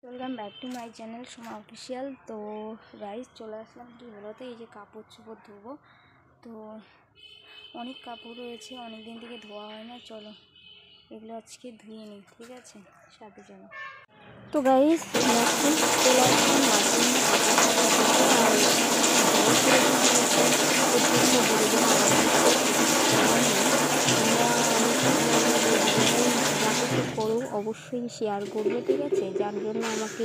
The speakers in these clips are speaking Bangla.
Welcome back to my channel Soma official. তো গাইস চলে আসলাম কি বলতো, এই যে কাপড় চোপড় ধোবো। তো অনেক কাপড় রয়েছে, অনেক দিন থেকে ধোয়া হয় না। চলো এগুলো আজকে ধুয়ে নিই, ঠিক আছে? সাথে চলো। তো গাইস চলে করো, অবশ্যই শেয়ার করবে, ঠিক আছে? যার জন্য আমাকে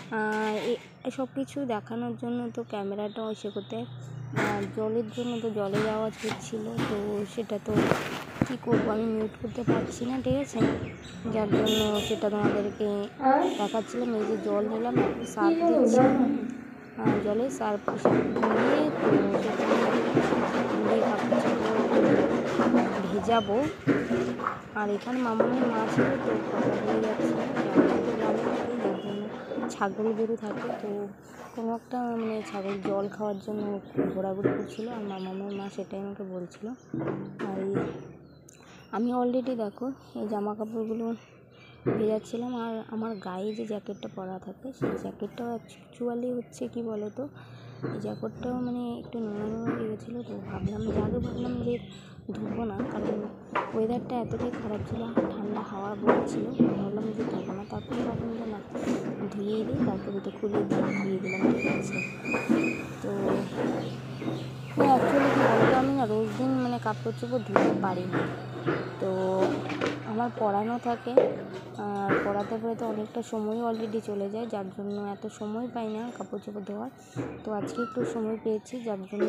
সব কিছু দেখানোর জন্য তো ক্যামেরাটাও এসে করতে, জলের জন্য তো জলে যাওয়া হচ্ছিল, তো সেটা তো কী করবো, আমি মিউট করতে পারছি না, ঠিক আছে? যার জন্য সেটা তোমাদেরকে দেখাচ্ছিলাম। এই যে জল নিলাম, একটু সার্ফ দিচ্ছি, জলে সার্ফ দিয়ে, তো সেটা দিয়ে কাপড় চাপড় ভেজাবো। আর এখানে মামামের মা ছিল, তো কথা বলে যাচ্ছে, গ্রামে থাকে, যার জন্য ছাগল গরু থাকে, তো কোনো একটা মানে ছাগল জল খাওয়ার জন্য ঘোরাঘুরি করছিলো, আর মামামের মা সেটাই আমাকে বলছিল। আর আমি অলরেডি দেখো এই জামা কাপড়গুলো ভেজাচ্ছিলাম। আর আমার গায়ে যে জ্যাকেটটা পরা থাকে, সেই জ্যাকেটটাও অ্যাকচুয়ালি হচ্ছে কি বলো তো, এই জ্যাকেটটাও মানে একটু নোংরা নোংরা লেগেছিলো। তো ভাবলাম যে ধুবো না, কারণ ওয়েদারটা এতটাই খারাপ ছিল, ঠান্ডা হাওয়া বলছিল, ভাবলাম যে ধুবো না। তারপরে ভাবলাম যে না, ধুয়েই দিই, তারপরে তো খুলে দিয়ে ধুয়ে দিলাম, ঠিক আছে? তো অ্যাকচুয়ালি কী বলতো, আমি না রোজ দিন মানে কাপড় চোপড় ধুতে পারি না। তো আমার পড়ানো থাকে, আর পড়াতে পড়াতে অনেকটা সময় অলরেডি চলে যায়, যার জন্য এত সময় পাই না কাপড় চোপড় ধোয়ার। তো আজকে একটু সময় পেয়েছি, যার জন্য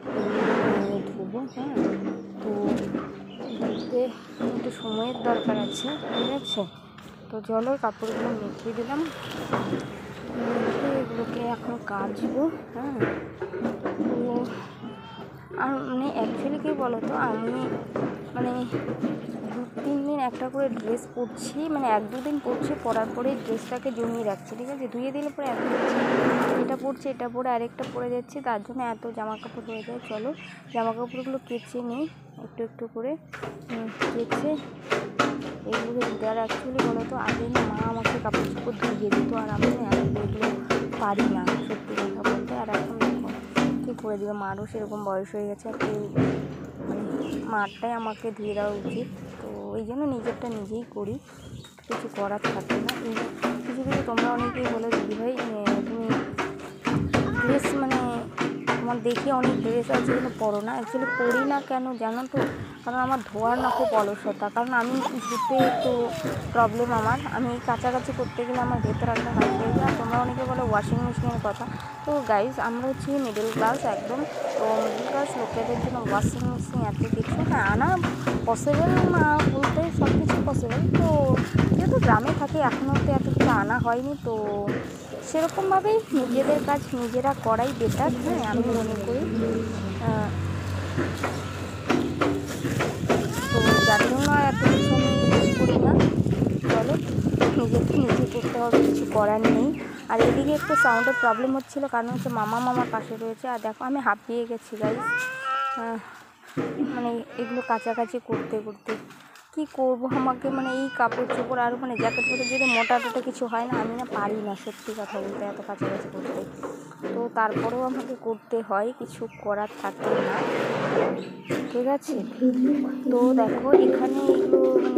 ধুবো। হ্যাঁ, তো ধুতে একটু সময়ের দরকার আছে, ঠিক আছে? তো চলো কাপড়গুলো মেখে দিলাম, মেখে এগুলোকে এখন কাচবো। হ্যাঁ, তো আর মানে অ্যাকচুয়ালি কী বলো তো, আমি মানে 2-3 দিন একটা করে ড্রেস পরছি, মানে 1-2 দিন পরছি, পরার পরে ড্রেসটাকে জমিয়ে রাখছি, ঠিক আছে? ধুয়ে দিলে পরে এটা পরছি, এটা পরে আরেকটা পরে যাচ্ছি, তার জন্য এত জামা কাপড় হয়ে যায়। চলো জামা কাপড়গুলো কেচে নিই একটু একটু করে, কেচে এগুলোকে দিতে। আর অ্যাকচুয়ালি বলো তো, আগে না মা আমাকে কাপড় চোপড় ধুয়ে দিত, আর আমি না এগুলো পারি না, সত্যি কথা বলতে। আর এখন দেখো কী করে দিবে, মারও সেরকম বয়স হয়ে গেছে, আর মানে মারটাই আমাকে ধুয়ে দেওয়া উচিত। তো এই জন্য নিজেরটা নিজেই করি, কিছু করার থাকে না। কিছু তোমরা অনেকেই বলে দিদিভাই তুমি ড্রেস মানে তোমার দেখে অনেক ড্রেস আছে কিন্তু পরো না। অ্যাকচুয়ালি পরি না কেন জানো তো, কারণ আমার ধোয়ার না খুব অলসতা, কারণ আমি ধুতে একটু প্রবলেম আমার, আমি কাছাকাছি করতে গেলে আমার ভেতর একটা হাত হয়ে যায়। তোমরা অনেকে বলে ওয়াশিং মেশিনের কথা, তো গাইজ আমরা হচ্ছি মিডল ক্লাস একদম, তো মিডল ক্লাস লোকেদের জন্য ওয়াশিং মেশিন এত কিছু হ্যাঁ আনা পসিবল না, বলতে সব কিছু পসিবল। তো যেহেতু গ্রামে থাকে, এখনও তো এত কিছু আনা হয়নি, তো সেরকমভাবেই নিজেদের কাজ নিজেরা করাই বেটার। হ্যাঁ, আমি মনে করি। তো যার জন্য আর এত কিছু আমি করি না। চলো নিজেকে নিজে করতে হবে, কিছু করার নেই। আর এদিকে একটু সাউন্ডের প্রবলেম হচ্ছিলো, কারণ হচ্ছে মামার পাশে রয়েছে। আর দেখো আমি হাঁপিয়ে গেছি গাইস, মানে এগুলো কাছাকাছি করতে করতে কী করবো, আমাকে মানে এই কাপড় চোপড় আরও মানে জ্যাকেট ফ্যাকেট যদি মোটা টোটা কিছু হয় না, আমি না পারি না সত্যি কথা বলতে এত কাছাকাছি করতে। তো তারপরেও আমাকে করতে হয়, কিছু করার থাকে না, ঠিক আছে? তো দেখো এখানে এগুলো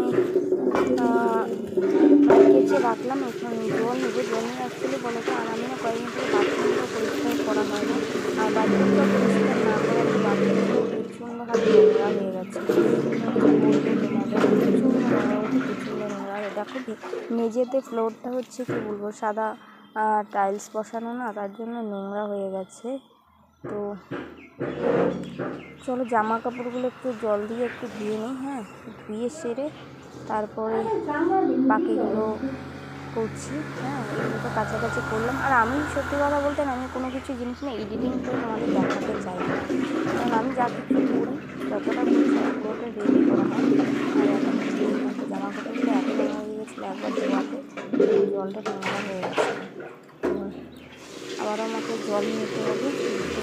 মানে কেচে রাখলাম। এখন জল নেবো, জল নিয়ে অ্যাকচুয়ালি বলো তো, আর আমি না কয়েকদিন থেকে বাথরুমটা পরিষ্কার করা হয় না, আর বাথরুমটা পরিষ্কার না করার বাথরুমটা প্রচণ্ডভাবে নোংরা হয়ে গেছে। তোমাদের প্রচণ্ড নোংরা হচ্ছে, প্রচণ্ড নোংরা। দেখো মেঝেতে ফ্লোরটা হচ্ছে কি বলবো, সাদা টাইলস বসানো না, তার জন্য নোংরা হয়ে গেছে। তো চলো জামা কাপড়গুলো একটু জল দিয়ে একটু ধুয়ে নিই। হ্যাঁ, ধুয়ে সেরে তারপরে বাকিগুলো করছি। হ্যাঁ, এগুলো তো কাছাকাছি করলাম। আর আমি সত্যি কথা বলতে না, আমি কোনো কিছু জিনিস না এডিটিং করে তোমাদের দেখাতে চাই না, কারণ আমি যা কিছু করি যতটা করি সবগুলোকে রেডি করা হয়। আর এখন জামা কাপড়গুলো এত নোংরা হয়ে গেছিলো একবার ধোয়াতে, জলটা নোংরা হয়ে গেছে। আবার আমাকে জল নিতে হবে, কিছু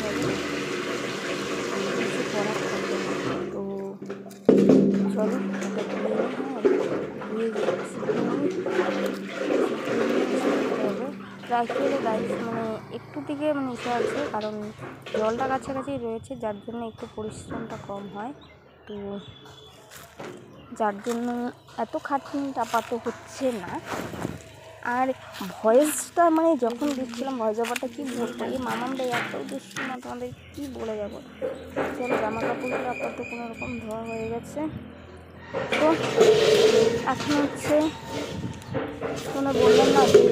করার থাকবে না। তো চলো এটা ধুয়ে নিই। হ্যাঁ, ধুয়ে শুকিয়ে নিই, শুকিয়ে নিয়ে হবে। অ্যাকচুয়ালি গাইস মানে একটু দিকে মানে ইস্যু আছে, কারণ জলটা কাছাকাছি রয়েছে যার জন্য একটু পরিশ্রমটা কম হয়। তো যার জন্য এত খাটনিটা আপাতত হচ্ছে না। আর ভয়েসটা মানে যখন দিচ্ছিলাম ভয়েস ওভারটা কী বলবো, এই মামামটা এত দুষ্টু না, তোমাদের কী বলে যাবো। চলো জামা কাপড়গুলো আপাতত কোনো রকম ধোয়া হয়ে গেছে। তো এখন হচ্ছে তোমরা বললাম না যে,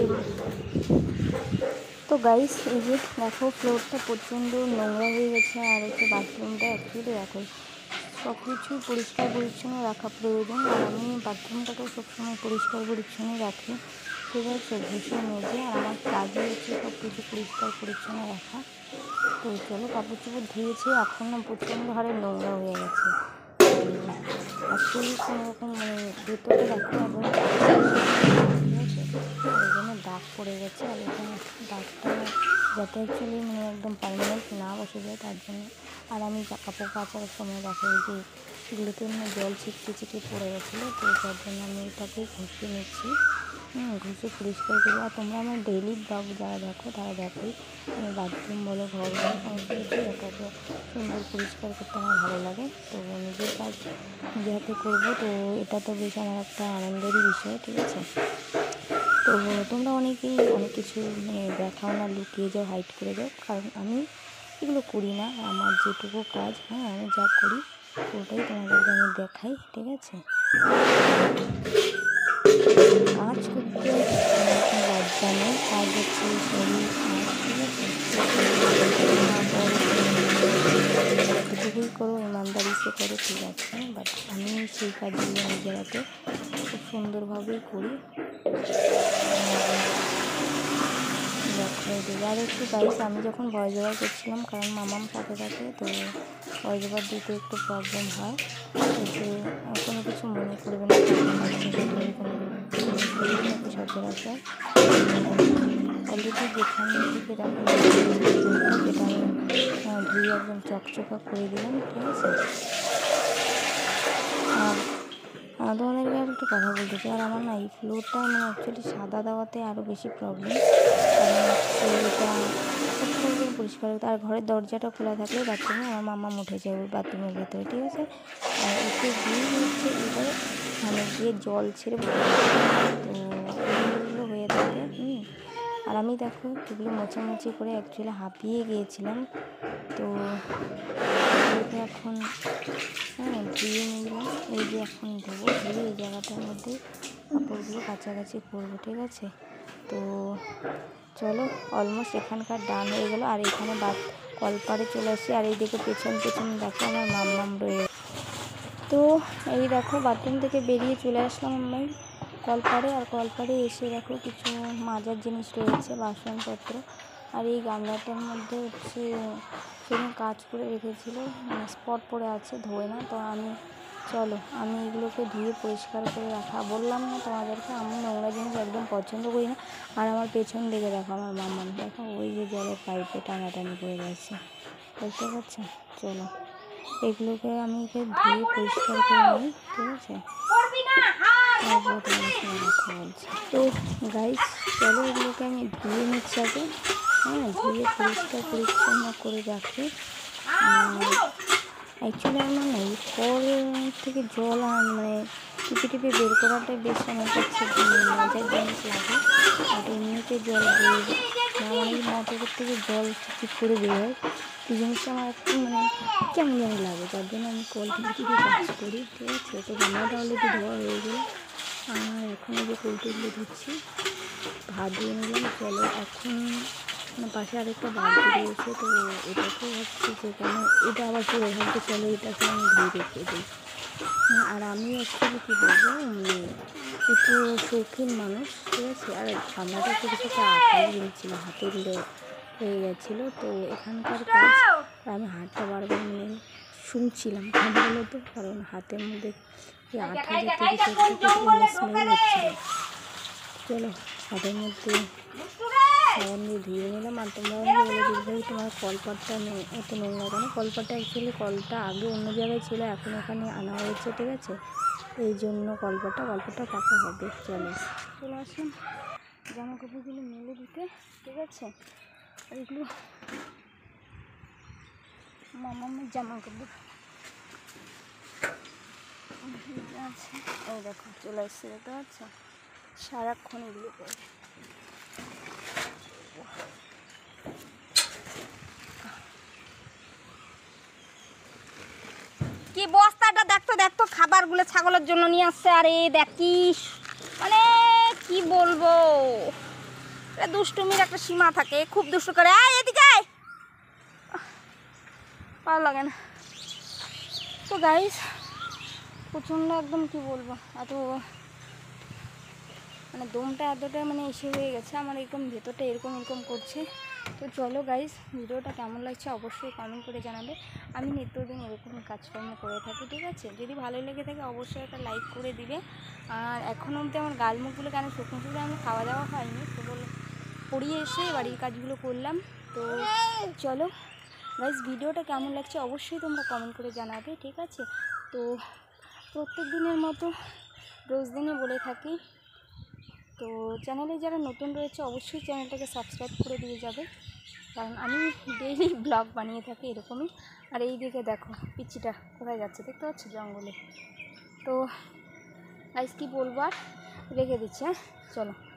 তো গাইস এই যে দেখো ফ্লোরটা প্রচণ্ড নোংরা হয়ে গেছে। আর হচ্ছে বাথরুমটা অ্যাকচুয়ালি দেখো সব কিছু পরিষ্কার পরিচ্ছন্ন রাখা প্রয়োজন। আর আমি বাথরুমটাকেও সবসময় পরিষ্কার পরিচ্ছন্ন রাখি, ঠিক আছে, ঘষে মেজে। আর আমার কাজে হচ্ছে সব কিছু পরিষ্কার পরিচ্ছন্ন রাখা। তো চলো কাপড় চোপড় ধুয়েছি, এখন না প্রচণ্ড হারে নোংরা হয়ে গেছে। অ্যাকচুয়ালি কোনো রকম মানে ভেতরে রাখা এবং ওই জন্য দাগ পড়ে গেছে। আর এখানে দাগটা যাতে অ্যাকচুয়ালি মানে একদম পার্মানেন্ট না বসে যায় তার জন্য। আর আমি কাপড় কাচার সময় দেখো যে এগুলোতে মানে জল ছিটকে পড়ে গেছিলো, তো যার জন্য আমি এটাকে ঘষে নিচ্ছি, ঘষে পরিষ্কার করি। আর তোমরা আমার ডেইলি ব্লগ যারা দেখো তারা দেখোই আমি বাথরুম বলো ঘর বলো সমস্ত কিছু এটাকে সুন্দর পরিষ্কার করতে আমার ভালো লাগে। তো নিজের কাজ নিজে হাতে করবো, তো এটা তো বেশ আমার একটা আনন্দেরই বিষয়, ঠিক আছে। তো তোমরা অনেকেই অনেক কিছু মানে দেখাও না, লুকিয়ে যাও, হাইড করে যাও, কারণ আমি এগুলো করি না। আমার যেটুকু কাজ, আমি যা করি ওটাই তোমাদেরকে আমি দেখাই, ঠিক আছে। কাজ করতে কোনো লজ্জা নেই, কাজ হচ্ছে শরীর কাজ, ঠিক আছে। যতটুকুই করো ইমানদারি সে করো, ঠিক আছে, বাট আমি সেই কাজগুলো নিজের হাতে খুব সুন্দরভাবেই করি। আর একটু গাইস আমি যখন ভয়েস ওভার করছিলাম, কারণ মামাম সাথে থাকে, তো ভয়েস ওভার দিতে একটু প্রবলেম হয়, যে কোনো কিছু মনে করবে না, কোনো সচরাচর অলরেডি যেখান থেকে দেখো যেটা আমি ধুয়ে একদম চকচকা করে দিলাম, ঠিক আছে। আর তোমাদেরকে আর একটু কথা বলতে চাই, আর আমার না এই ফ্লোরটা মানে অ্যাকচুয়ালি সাদা দেওয়াতে আরও বেশি প্রবলেম, কারণ হচ্ছে এটা সবসময় পরিষ্কার হতো। আর ঘরের দরজাটা খোলা থাকলে বাথরুমে আমার মামা উঠে যায় ওই বাথরুমের ভেতরে, ঠিক আছে। আর এতে গিয়ে হচ্ছে এবার মানে গিয়ে জল ছেড়ে তো এগুলো হয়ে থাকে। আর আমি দেখো এগুলো মোছামুছি করে অ্যাকচুয়ালি হাঁপিয়ে গিয়েছিলাম, তো এখন ধুয়ে নিলাম। এই যে এখন দেবো ধুয়ে এই জায়গাটার মধ্যে কাপড়গুলো কাছাকাছি করবো, ঠিক আছে। তো চলো অলমোস্ট এখানকার ডান হয়ে গেলো। আর এখানে কলপাড়ে চলে আসছি, আর এইদিকে পেছন দেখো আমার মাম্মাম রয়ে। তো এই দেখো বাথরুম থেকে বেরিয়ে চলে আসলাম আমি কলপাড়ে। আর কলপাড়ে এসে দেখো কিছু মাজার জিনিস রয়েছে, বাসনপত্র। আর এই গামলাটার মধ্যে হচ্ছে সেদিন কাজ করে রেখেছিলো, মানে স্পট পড়ে আছে, ধোয় না। তো আমি এগুলোকে ধুয়ে পরিষ্কার করে রাখা। বললাম না তোমাদেরকে আমি নোংরা জিনিস একদম পছন্দ করি না। আর আমার পেছন দিকে দেখো আমার মামাম দেখো ওই যে জলের পাইপে টানাটানি করে গেছে, বুঝতে পারছো। চলো এগুলোকে আমি ধুয়ে পরিষ্কার করে নিই, ঠিক আছে। তারপর তোমাদের সঙ্গে কথা বলছি। তো গাইস চলো এগুলোকে আমি ধুয়ে নিচ্ছি আগে, ধুয়ে পরিষ্কার পরিচ্ছন্ন করে রাখি। অ্যাকচুয়ালি আমার না এই কল থেকে জল মানে টিপে বের করাটাই বেশ আমার কাছে মজার জিনিস লাগে। আর এমনিতে জল মানে মোটরের থেকে জল টিপ করে বেরোয়, এই জিনিসটা আমার একটু মানে কেমন যেন লাগে, যার জন্য আমি কল টিপে কাজ করি, ঠিক আছে। তো গামলাটা অলরেডি ধোয়া হয়ে গেলো। আর এখন এই যে পোলট্রিগুলো ধুচ্ছি, ভাত দিয়ে নিলাম। চলো এখন পাশে আরেকটা বালতি রয়েছে, তো এটাকেও হচ্ছে যেখানে এটা আবার পড়ে থাকবে, চলো এটাকে আমি ধুয়ে রেখে দিই। আর আমি অ্যাকচুয়ালি কী বলবো একটু শৌখিন মানুষ, ঠিক আছে। আর গামলাটা একটু কিছু একটা আঁকাই গিয়েছিলো, হাতের হয়ে গেছিলো। তো এখানকার কাজ আমি হাতটা বারবার শুনছিলাম কেন বলো তো, কারণ হাতের মধ্যে এই আঠা জাতীয় কিছু একটা স্মেল হচ্ছিলো। চলো হাতের মধ্যে সাবান দিয়ে ধুয়ে নিলাম। আর তোমরা বলে দিলে তোমার কলপাটটা এত নোংরা কেন। কলপাটটা অ্যাকচুয়ালি কলটা আগে অন্য জায়গায় ছিল, এখন ওখানে আনা হয়েছে, ঠিক আছে। এই জন্য কলপাটটা পাকা হবে। চলে আসলাম। জামা কাপড়গুলো মেলে দিতে, ঠিক আছে? আর এগুলো মামার জামা কাপড় আছে, এই দেখো চলে এসছে, দেখতে পাচ্ছ? সারাক্ষণ এগুলো করে। কি বস্তাটা দেখতো দেখতো, খাবারগুলো ছাগলের জন্য নিয়ে আসছে। আর এই দেখিস, মানে কি বলবো, দুষ্টুমির একটা সীমা থাকে, খুব দুষ্টু করে। এদিকে আয়, ভালো লাগে না তো গাইস। প্রচণ্ড একদম কি বলবো, এত মানে দমটা এতটা মানে এসে হয়ে গেছে আমার, একদম ভেতরটা এরকম এরকম করছে। তো চলো গাইস, ভিডিওটা কেমন লাগছে অবশ্যই কমেন্ট করে জানাবে। আমি নিত্যদিন এরকম কাজকর্ম করে থাকি, ঠিক আছে? যদি ভালো লেগে থাকে অবশ্যই একটা লাইক করে দিবে। আর এখন অবধি আমার গাল মুখগুলো কেন শুকনো শুকনো, আমি খাওয়া দাওয়া হয়নি, তো পড়িয়ে এসে বাড়ির কাজগুলো করলাম। তো চলো গাইস, ভিডিওটা কেমন লাগছে অবশ্যই তোমরা কমেন্ট করে জানাবে, ঠিক আছে? তো প্রত্যেক দিনের মতো রোজ দিনই বলে থাকি, তো চ্যানেলে যারা নতুন রয়েছে অবশ্যই চ্যানেলটাকে সাবস্ক্রাইব করে দিয়ে যাবে, কারণ আমি ডেইলি ব্লগ বানিয়ে থাকি এরকমই। আর এই দিকে দেখো পিচ্চিটা কোথায় যাচ্ছে, দেখতে পাচ্ছ? জঙ্গলে। তো গাইস কি বলবো, আর রেখে দিচ্ছি, হ্যাঁ চলো।